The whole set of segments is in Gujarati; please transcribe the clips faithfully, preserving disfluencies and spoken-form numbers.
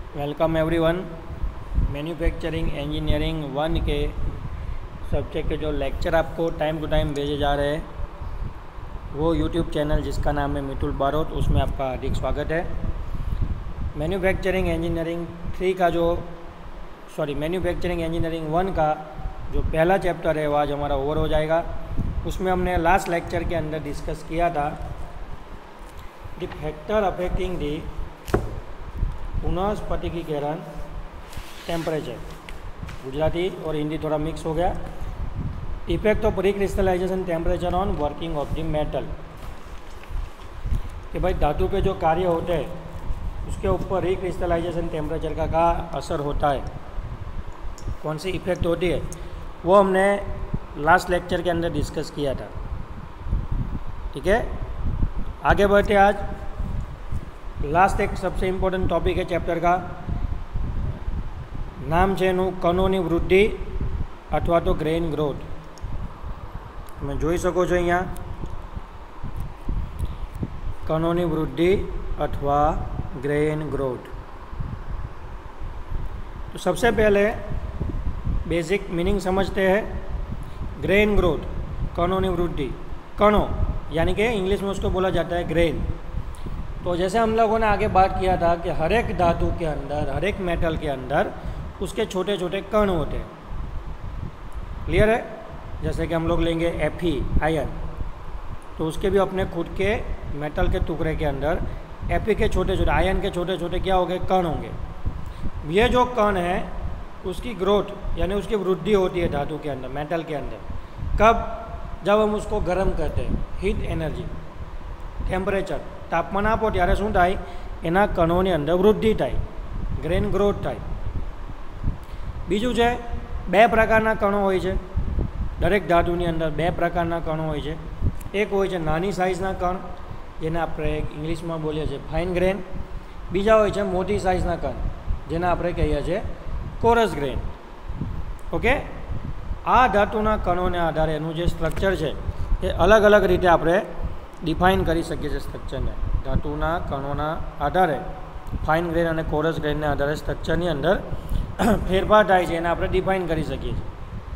Welcome everyone. Manufacturing engineering one के सब्जेक्ट के जो लेक्चर आपको टाइम टू टाइम भेजे जा रहे हैं वो यूट्यूब चैनल जिसका नाम है मितुल बारोट, उसमें आपका हार्दिक स्वागत है। मैन्युफैक्चरिंग इंजीनियरिंग थ्री का जो सॉरी मैन्युफैक्चरिंग इंजीनियरिंग वन का जो पहला चैप्टर है वो आज हमारा ओवर हो जाएगा। उसमें हमने लास्ट लेक्चर के अंदर डिस्कस किया था द फैक्टर अफेक्टिंग दी पुनःस्फटिकीकरण टेम्परेचर। गुजराती और हिंदी थोड़ा मिक्स हो गया। Effect of recrystallization temperature on working of the metal, कि भाई धातु पे जो कार्य होते हैं उसके ऊपर रिक्रिस्टलाइजेशन टेम्परेचर का क्या असर होता है, कौन सी इफेक्ट होती है, वो हमने लास्ट लेक्चर के अंदर डिस्कस किया था। ठीक है, आगे बढ़ते। आज लास्ट एक सबसे इम्पोर्टન્ટ टॉपिक है चैप्टर का, नाम છે એનું કણોની વૃદ્ધિ અથવા તો ગ્રેઇન ગ્રોથ। તમે જોઈ શકો છો અહીંયા કણોની વૃદ્ધિ अथवा ग्रेन ग्रोथ। तो सबसे पहले बेसिक मीनिंग समझते हैं। ग्रेन ग्रोथ, कणों की वृद्धि। कणों यानी कि इंग्लिश में उसको बोला जाता है ग्रेन। तो जैसे हम लोगों ने आगे बात किया था कि हर एक धातु के अंदर, हर एक मेटल के अंदर उसके छोटे छोटे कण होते हैं। क्लियर है? जैसे कि हम लोग लेंगे एफी आयन, तो उसके भी अपने खुद के मेटल के टुकड़े के अंदर एफी के छोटे छोटे, आयन के छोटे छोटे क्या होंगे, कण होंगे। ये जो कण है उसकी ग्रोथ यानी उसकी वृद्धि होती है धातु के अंदर, मेटल के अंदर। कब? जब हम उसको गर्म करते हैं, हीट एनर्जी, टेम्परेचर, तापमान आपो त्यारे शुं थाय, एना कणोनी अंदर वृद्धि थाय, ग्रेन ग्रोथ थाय। बीजू है बे प्रकारना कणों होय छे। दरेक धातुनी अंदर बे प्रकारना कणों होय छे। एक होय छे नानी साइजना कण, जेने आपणे इंग्लिश में बोलीए छीए फाइन ग्रेन। बीजा होय छे मोटी साइजना कण, जेने आपणे कहीए छीए कोरस ग्रेन। ओके, आ धातुना कणोने आधारे एनुं जे स्ट्रक्चर छे ए अलग अलग रीते आपणे डिफाइन करी सकीए छीए। स्ट्रक्चरने धातुना कणोना आधारे फाइन ग्रेन अने कोरस ग्रेनने आधारे स्ट्रक्चरनी अंदर फेरफार थाय छे, एने आपणे डिफाइन करी सकीए छीए।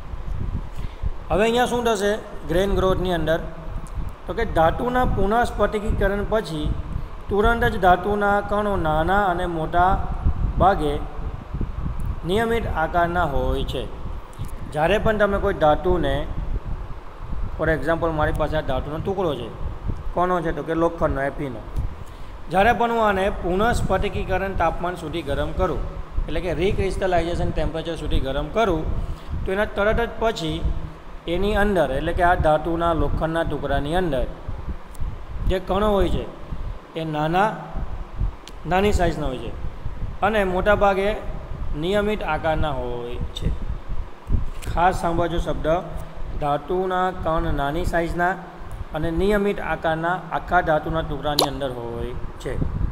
हवे अहींया शुं थशे ग्रेन ग्रोथनी अंदर, तो कि धातुना पुनःस्फटिकीकरण पछी तुरंत ज धातुना कणो नाना अने मोटा भागे नियमित आकारना होय छे। ज्यारे पण तमे कोई धातुने, फॉर एक्जाम्पल मारी पासे आ धातुनो टुकड़ो छे, कोनो छे तो कि लोखंडनो, एफीनो। જ્યારે પણ હું આને પુનઃસ્ફટિકીકરણ તાપમાન સુધી ગરમ કરું, એટલે કે રીક્રિસ્ટલાઇઝેશન ટેમ્પરેચર સુધી ગરમ કરું, તો એના તરત જ પછી એની અંદર, એટલે કે આ ધાતુના લોખંડના ટુકડાની અંદર જે કણો હોય છે એ નાના નાની સાઇઝના હોય છે અને મોટાભાગે નિયમિત આકારના હોય છે। ખાસ સાંભળજો શબ્દ, ધાતુના કણ નાની સાઇઝના અને નિયમિત આકારના આખા ધાતુના ટુકડાની અંદર હોય છે।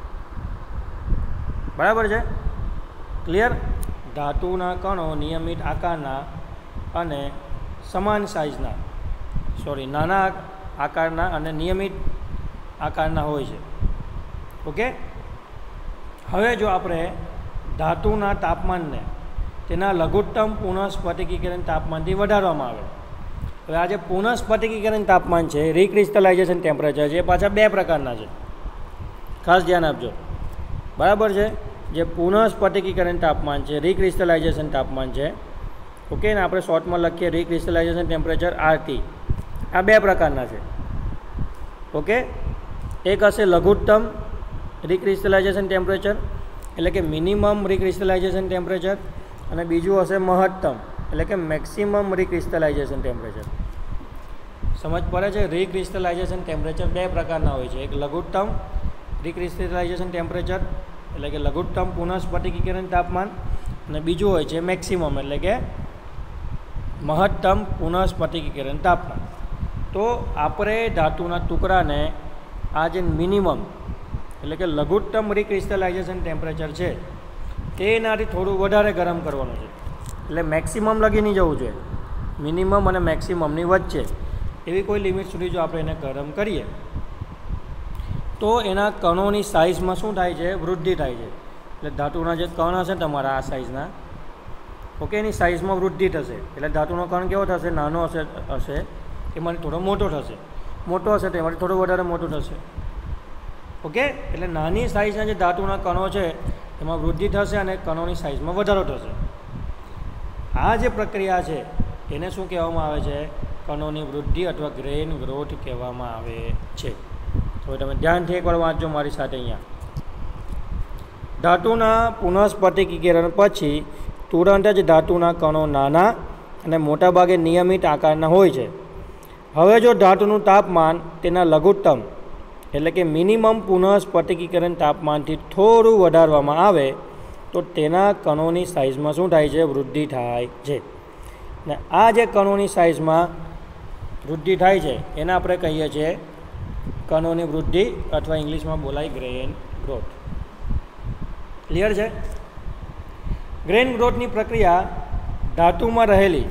બરાબર છે? ક્લિયર? ધાતુના કણો નિયમિત આકારના અને સમાન સાઇઝના, સોરી નાના આકારના અને નિયમિત આકારના હોય છે। ઓકે, હવે જો આપણે ધાતુના તાપમાનને તેના લઘુત્તમ પુનઃસ્ફટિકીકરણ તાપમાનથી વધારવામાં આવે। હવે આ જે પુનઃસ્ફટિકીકરણ તાપમાન છે, રીક્રિસ્ટલાઇઝેશન ટેમ્પરેચર છે, એ પાછા બે પ્રકારના છે, ખાસ ધ્યાન આપજો। બરાબર છે? જે પુનઃસ્ફટિકીકરણ તાપમાન છે, રીક્રિસ્ટલાઇઝેશન તાપમાન છે, ઓકે, ને આપણે શોર્ટમાં લખીએ રીક્રિસ્ટલાઇઝેશન ટેમ્પરેચર આરટી। આ બે પ્રકારના છે। ઓકે, એક હશે લઘુત્તમ રીક્રિસ્ટલાઇઝેશન ટેમ્પરેચર, એટલે કે મિનિમમ રીક્રિસ્ટલાઇઝેશન ટેમ્પરેચર, અને બીજું હશે મહત્તમ, એટલે કે મેક્સિમમ રીક્રિસ્ટલાઇઝેશન ટેમ્પરેચર। સમજ પડે છે? રીક્રિસ્ટલાઇઝેશન ટેમ્પરેચર બે પ્રકારના હોય છે। એક લઘુત્તમ રીક્રિસ્ટલાઇઝેશન ટેમ્પરેચર, એટલે કે લઘુત્તમ પુનઃસ્ફટિકીકરણ તાપમાન, અને બીજું હોય છે મેક્સિમમ, એટલે કે મહત્તમ પુનઃસ્ફટિકીકરણ તાપમાન। તો આપણે ધાતુના ટુકડાને આ જે મિનિમમ, એટલે કે લઘુત્તમ રીક્રિસ્ટલાઇઝેશન ટેમ્પરેચર છે તેનાથી થોડું વધારે ગરમ કરવાનું છે। એટલે મેક્સિમમ લગી નહીં જવું જોઈએ, મિનિમમ અને મેક્સિમમની વચ્ચે એવી કોઈ લિમિટ સુધી જો આપણે એને ગરમ કરીએ तो एना कणों की साइज में शू थाय छे, वृद्धि थाय छे। એટલે ધાતુના જે કણ હશે તમારા આ સાઇઝના, ઓકે, એની સાઇઝમાં વૃદ્ધિ થશે. એટલે ધાતુનો કણ કેવો થશે? નાનો હશે હશે એમાંથી થોડો મોટો થશે, મોટો હશે તો એમાંથી થોડો વધારે મોટો થશે. ઓકે, એટલે નાની સાઇઝના જે ધાતુના કણો છે એમાં વૃદ્ધિ થશે અને કણોની સાઇઝમાં વધારો થશે. આ જે પ્રક્રિયા છે એને શું કહેવામાં આવે છે? કણોની વૃદ્ધિ અથવા ગ્રેન ગ્રોથ કહેવામાં આવે છે. તો તમે ધ્યાનથી એકવાર વાંચજો મારી સાથે. અહીંયા ધાતુના પુનઃસ્ફટિકીકરણ પછી તુરંત જ ધાતુના કણો નાના અને મોટાભાગે નિયમિત આકારના હોય છે. હવે જો ધાતુનું તાપમાન તેના લઘુત્તમ એટલે કે મિનિમમ પુનઃસ્ફટિકીકરણ તાપમાનથી થોડું વધારવામાં આવે તો તેના કણોની સાઇઝમાં શું થાય છે? વૃદ્ધિ થાય છે. ને આ જે કણોની સાઇઝમાં વૃદ્ધિ થાય છે એને આપણે કહીએ છીએ કણોની વૃદ્ધિ અથવા ઇંગ્લિશમાં બોલાય ગ્રેન ગ્રોથ. ક્લિયર છે? ગ્રેન ગ્રોથની પ્રક્રિયા ધાતુમાં રહેલી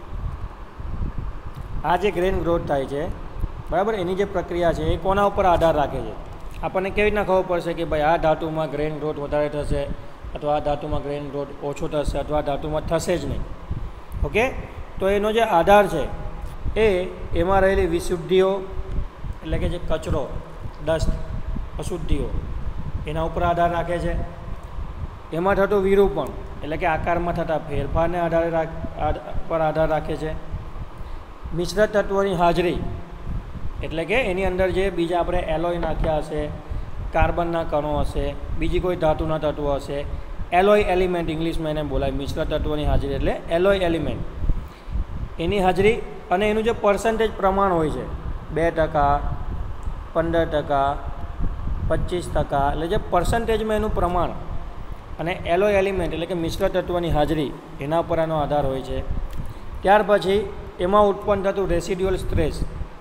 આ જે ગ્રેન ગ્રોથ થાય છે, બરાબર, એની જે પ્રક્રિયા છે એ કોના ઉપર આધાર રાખે છે? આપણને કેવી રીતના ખબર પડશે કે ભાઈ આ ધાતુમાં ગ્રેન ગ્રોથ વધારે થશે અથવા આ ધાતુમાં ગ્રેન ગ્રોથ ઓછો થશે અથવા આ ધાતુમાં થશે જ નહીં? ઓકે, તો એનો જે આધાર છે એ એમાં રહેલી વિશુદ્ધિઓ એટલે કે જે કચરો, ડસ્ટ, અશુદ્ધિઓ એના ઉપર આધાર રાખે છે. એમાં થતું વિરૂપણ એટલે કે આકારમાં થતા ફેરફારને આધારે પર આધાર રાખે છે. મિશ્ર તત્વોની હાજરી એટલે કે એની અંદર જે બીજા આપણે એલોય નાખ્યા હશે, કાર્બનના કણો હશે, બીજી કોઈ ધાતુના તત્વો હશે, એલોય એલિમેન્ટ ઇંગ્લિશમાં એને બોલાય. મિશ્ર તત્વોની હાજરી એટલે એલોય એલિમેન્ટ, એની હાજરી અને એનું જે પર્સન્ટેજ પ્રમાણ હોય છે બે ટકા, પંદર ટકા, પચીસ ટકા, એટલે જે પર્સન્ટેજમાં એનું પ્રમાણ અને એલોય એલિમેન્ટ એટલે કે મિશ્ર તત્વોની હાજરી એના પર આનો આધાર હોય છે. ત્યાર પછી એમાં ઉત્પન્ન થતું રેસિડ્યુઅલ સ્ટ્રેસ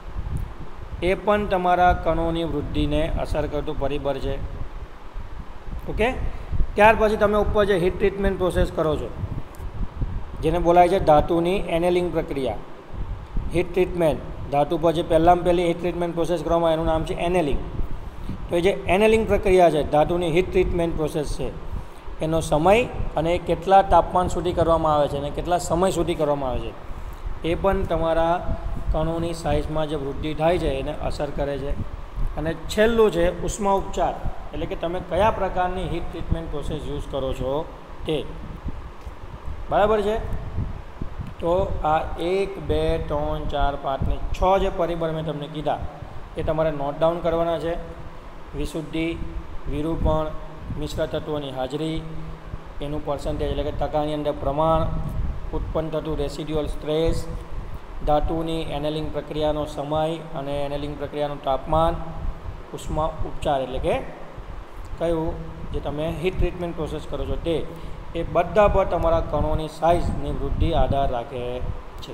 એ પણ તમારા કણોની વૃદ્ધિને અસર કરતું પરિબળ છે. ઓકે, ત્યાર પછી તમે ઉપર જે હીટ ટ્રીટમેન્ટ પ્રોસેસ કરો છો જેને બોલાય છે ધાતુની એનેલિંગ પ્રક્રિયા. હીટ ટ્રીટમેન્ટ ધાતુ પર જે પહેલાં પહેલી હીટ ટ્રીટમેન્ટ પ્રોસેસ કરવામાં એનું નામ છે એનેલિંગ. તો એ જે એનેલિંગ પ્રક્રિયા છે, ધાતુની હીટ ટ્રીટમેન્ટ પ્રોસેસ છે, એનો સમય અને કેટલા તાપમાન સુધી કરવામાં આવે છે અને કેટલા સમય સુધી કરવામાં આવે છે એ પણ તમારા કણોની સાઇઝમાં જે વૃદ્ધિ થાય છે એને અસર કરે છે. અને છેલ્લું છે ઉષ્મા ઉપચાર એટલે કે તમે કયા પ્રકારની હીટ ટ્રીટમેન્ટ પ્રોસેસ યુઝ કરો છો તે. બરાબર છે? તો આ એક, બે, ત્રણ, ચાર, પાંચ ને છ જે પરિબળ મેં તમને કીધા એ તમારે નોટ ડાઉન કરવાના છે. વિશુદ્ધિ, વિરૂપણ, મિશ્ર તત્વોની હાજરી, એનું પર્સન્ટેજ એટલે કે ટકાની અંદર પ્રમાણ, ઉત્પન્ન થતું રેસિડ્યુઅલ સ્ટ્રેસ, ધાતુની એનેલિંગ પ્રક્રિયાનો સમય અને એનેલિંગ પ્રક્રિયાનું તાપમાન, ઉષ્મા ઉપચાર એટલે કે કયું જે તમે હીટ ટ્રીટમેન્ટ પ્રોસેસ કરો છો તે, એ બધા પર તમારા કણોની સાઇઝની વૃદ્ધિ આધાર રાખે છે.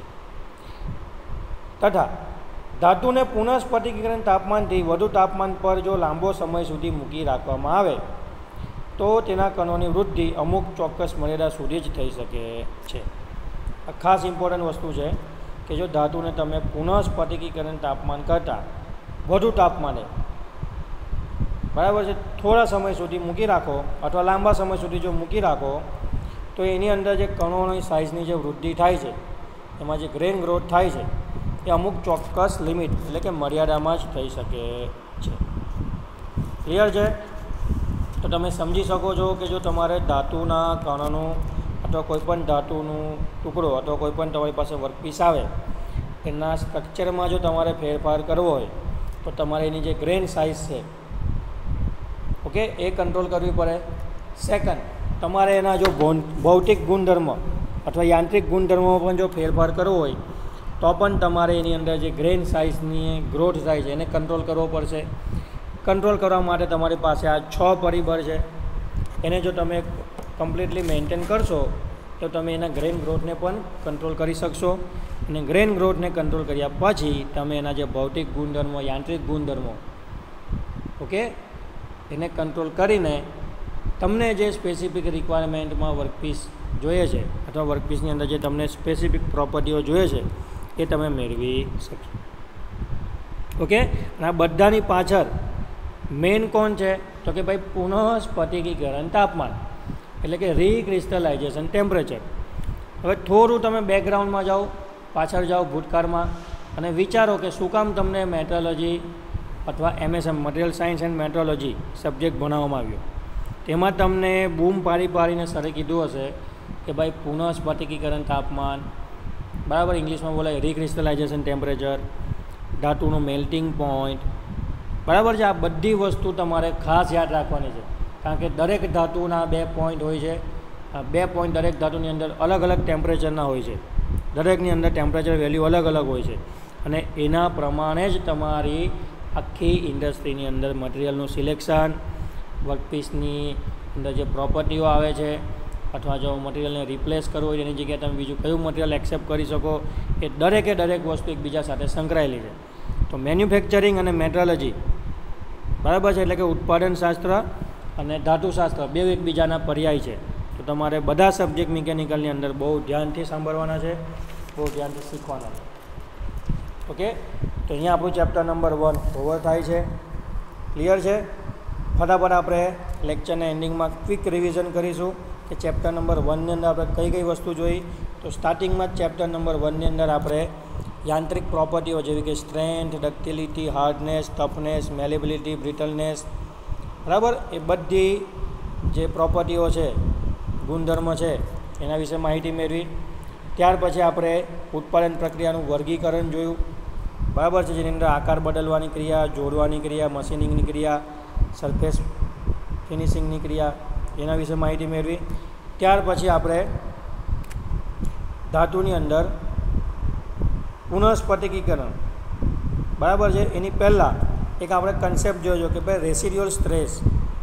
તથા ધાતુને પુનઃસ્ફટિકીકરણ તાપમાનથી વધુ તાપમાન પર જો લાંબો સમય સુધી મૂકી રાખવામાં આવે તો તેના કણોની વૃદ્ધિ અમુક ચોક્કસ મર્યાદા સુધી જ થઈ શકે છે. આ ખાસ ઇમ્પોર્ટન્ટ વસ્તુ છે કે જો ધાતુને તમે પુનઃસ્ફટિકીકરણ તાપમાન કરતાં વધુ તાપમાને, બરાબર છે, થોડા સમય સુધી મૂકી રાખો અથવા લાંબા સમય સુધી જો મૂકી રાખો તો એની અંદર જે કણોની સાઇઝની જે વૃદ્ધિ થાય છે, એમાં જે ગ્રેન ગ્રોથ થાય છે એ અમુક ચોક્કસ લિમિટ એટલે કે મર્યાદામાં જ થઈ શકે છે. ક્લિયર છે? તો તમે સમજી શકો છો કે જો તમારે ધાતુના કણોનું અથવા કોઈપણ ધાતુનું ટુકડો અથવા કોઈપણ તમારી પાસે વર્કપીસ આવે એના સ્ટ્રક્ચરમાં જો તમારે ફેરફાર કરવો હોય તો તમારે એની જે ગ્રેન સાઇઝ છે, ઓકે, એ કંટ્રોલ કરવી પડે. સેકન્ડ, તમારે એના જો ભૌતિક ગુણધર્મ અથવા યાંત્રિક ગુણધર્મોમાં પણ જો ફેરફાર કરવો હોય તો પણ તમારે એની અંદર જે ગ્રેન સાઇઝની ગ્રોથ થાય છે એને કંટ્રોલ કરવો પડશે. કંટ્રોલ કરવા માટે તમારી પાસે આ છ પરિબળ છે, એને જો તમે કમ્પ્લીટલી મેન્ટેન કરશો તો તમે એના ગ્રેન ગ્રોથને પણ કંટ્રોલ કરી શકશો. અને ગ્રેન ગ્રોથને કંટ્રોલ કર્યા પછી તમે એના જે ભૌતિક ગુણધર્મો, યાંત્રિક ગુણધર્મો, ઓકે, એને કંટ્રોલ કરીને તમને જે સ્પેસિફિક રિક્વાયરમેન્ટમાં વર્કપીસ જોઈએ છે અથવા વર્કપીસની અંદર જે તમને સ્પેસિફિક પ્રોપર્ટીઓ જોઈએ છે એ તમે મેળવી શકશો. ઓકે, અને આ બધાની પાછળ મેઇન કોણ છે તો કે ભાઈ પુનઃસ્ફટિકીકરણ તાપમાન. એટલે કે રીક્રિસ્ટલાઇઝેશન ટેમ્પરેચર. હવે થોડું તમે બેકગ્રાઉન્ડમાં જાઓ, પાછળ જાઓ ભૂતકાળમાં, અને વિચારો કે શું કામ તમને મેટ્રોલોજી અથવા MSM material science and metrology subject ભણાવવામાં આવ્યો. તેમાં તમને બૂમ પાડી પાડીને સરે કીધું હશે કે ભાઈ પુનઃસ્ફટિકીકરણ તાપમાન, બરાબર, ઇંગ્લિશમાં બોલાય રીક્રિસ્ટલાઇઝેશન ટેમ્પરેચર, ધાતુનું મેલ્ટિંગ પોઈન્ટ, બરાબર છે. આ બધી વસ્તુ તમારે ખાસ યાદ રાખવાની છે, કારણ કે દરેક ધાતુના બે પોઈન્ટ હોય છે. બે પોઈન્ટ દરેક ધાતુની અંદર અલગ અલગ ટેમ્પરેચરના હોય છે. દરેકની અંદર ટેમ્પરેચર વેલ્યુ અલગ અલગ હોય છે, અને એના પ્રમાણે જ તમારી આખી ઇન્ડસ્ટ્રીની અંદર મટિરિયલનું સિલેક્શન, વર્કપીસની અંદર જે પ્રોપર્ટીઓ આવે છે, અથવા જો મટિરિયલને રિપ્લેસ કરવું હોય એની જગ્યાએ તમે બીજું કયું મટિરિયલ એક્સેપ્ટ કરી શકો, એ દરેકે દરેક વસ્તુ એકબીજા સાથે સંકળાયેલી છે. તો મેન્યુફેક્ચરિંગ અને મેટ્રોલોજી, બરાબર છે, એટલે કે ઉત્પાદન શાસ્ત્ર અને ધાતુશાસ્ત્ર બે એકબીજાના પર્યાય છે. તો તમારે બધા સબ્જેક્ટ મિકેનિકલની અંદર બહુ ધ્યાનથી સાંભળવાના છે, બહુ ધ્યાનથી શીખવાના છે. ઓકે, તો અહીંયા આપણું ચેપ્ટર નંબર વન ઓવર થાય છે. ક્લિયર છે? ફટાફટ આપણે લેક્ચરના એન્ડિંગમાં ક્વિક રિવિઝન કરીશું કે ચેપ્ટર નંબર વનની અંદર આપણે કઈ કઈ વસ્તુ જોઈ. તો સ્ટાર્ટિંગમાં જ ચેપ્ટર નંબર વનની અંદર આપણે યાંત્રિક પ્રોપર્ટીઓ જેવી કે strength, ductility, hardness, toughness, malleability, brittleness, બરાબર, એ બધી જે પ્રોપર્ટીઓ છે, ગુણધર્મ છે, એના વિશે માહિતી મેળવી. ત્યાર પછી આપણે ઉત્પાદન પ્રક્રિયાનું વર્ગીકરણ જોયું, બરાબર છે, જેની અંદર આકાર બદલવાની ક્રિયા, જોડવાની ક્રિયા, મશીનિંગની ક્રિયા, સરફેસ ફિનિશિંગની ક્રિયા, એના વિશે માહિતી મેળવી. ત્યાર પછી આપણે ધાતુની અંદર પુનઃસ્ફટિકીકરણ, બરાબર છે, એની પહેલાં એક આપણે કન્સેપ્ટ જોયો કે ભાઈ રેસિડ્યુઅલ સ્ટ્રેસ,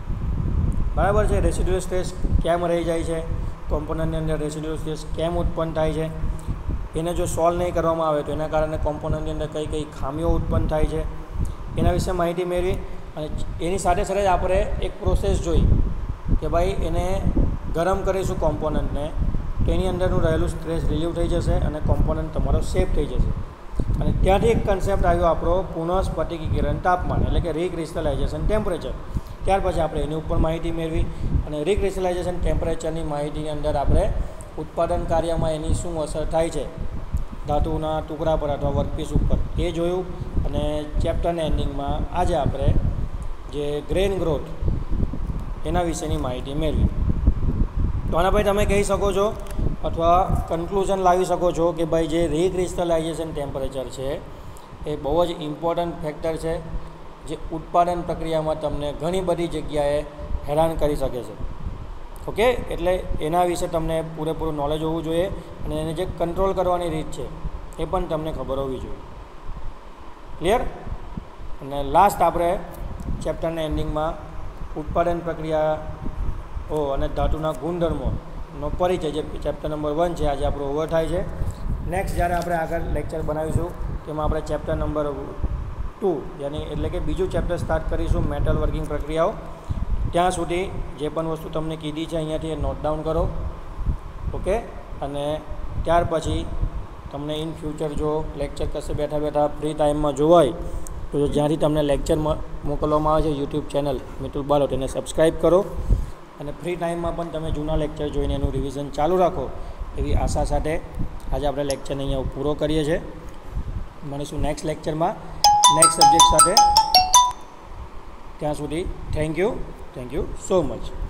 બરાબર છે, રેસિડ્યુઅલ સ્ટ્રેસ કેમ રહી જાય છે, કોમ્પોનન્ટની અંદર રેસિડ્યુઅલ સ્ટ્રેસ કેમ ઉત્પન્ન થાય છે, એને જો સોલ્વ નહીં કરવામાં આવે તો એના કારણે કોમ્પોનન્ટની અંદર કઈ કઈ ખામીઓ ઉત્પન્ન થાય છે, એના વિશે માહિતી મેળવી. અને એની સાથે સાથે જ આપણે એક પ્રોસેસ જોઈ કે ભાઈ એને ગરમ કરીશું કોમ્પોનન્ટને, તો એની અંદરનું રહેલું સ્ટ્રેસ રિલીવ થઈ જશે અને કોમ્પોનન્ટ તમારો સેફ થઈ જશે. અને ત્યાંથી એક કન્સેપ્ટ આવ્યો આપણો પુનઃસ્ફટિકીકરણ તાપમાન, એટલે કે રીક્રિસ્ટલાઇઝેશન ટેમ્પરેચર. ત્યાર પછી આપણે એની ઉપર માહિતી મેળવી, અને રીક્રિસ્ટલાઇઝેશન ટેમ્પરેચરની માહિતીની અંદર આપણે ઉત્પાદન કાર્યમાં એની શું અસર થાય છે ધાતુના ટુકડા પર અથવા વર્કપીસ ઉપર એ જોયું. અને ચેપ્ટરના એન્ડિંગમાં આજે આપણે જે ગ્રેન ગ્રોથ એના વિશેની માહિતી મેળવી. તો આના ભાઈ તમે કહી શકો છો અથવા કન્ક્લુઝન લાવી શકો છો કે ભાઈ જે રીક્રિસ્ટલાઇઝેશન ટેમ્પરેચર છે એ બહુ જ ઇમ્પોર્ટન્ટ ફેક્ટર છે, જે ઉત્પાદન પ્રક્રિયામાં તમને ઘણી બધી જગ્યાએ હેરાન કરી શકે છે. ઓકે, એટલે એના વિશે તમને પૂરેપૂરું નોલેજ હોવું જોઈએ, અને એને જે કંટ્રોલ કરવાની રીત છે એ પણ તમને ખબર હોવી જોઈએ. ક્લિયર? અને લાસ્ટ આપણે ચેપ્ટરના એન્ડિંગમાં ઉત્પાદન પ્રક્રિયાઓ અને ધાતુના ગુણધર્મોનો પરિચય, જે ચેપ્ટર નંબર વન છે, આજે આપણો ઓવર થાય છે. નેક્સ્ટ જ્યારે આપણે આગળ લેક્ચર બનાવીશું તેમાં આપણે ચેપ્ટર નંબર ટુ યાની એટલે કે બીજું ચેપ્ટર સ્ટાર્ટ કરીશું, મેટલ વર્કિંગ પ્રક્રિયાઓ. ત્યાં સુધી જે પણ વસ્તુ તમને કીધી છે અહીંયાથી એ નોટ ડાઉન કરો. ઓકે, અને ત્યાર પછી તમને ઇન ફ્યુચર જો લેક્ચર કશે બેઠા બેઠા ફ્રી ટાઈમમાં જોવાય તો જ્યાંથી તમને લેક્ચર મોકલવામાં આવે છે યુટ્યુબ ચેનલ મિતુલ બાલોટ, એને સબસ્ક્રાઈબ કરો, અને ફ્રી ટાઈમમાં પણ તમે જૂના લેક્ચર જોઈને એનું રિવિઝન ચાલુ રાખો, એવી આશા સાથે આજે આપણે લેક્ચરને અહીંયા પૂરો કરીએ છીએ. મળીશું નેક્સ્ટ લેક્ચરમાં નેક્સ્ટ સબ્જેક્ટ સાથે. ત્યાં સુધી thank you thank you so much.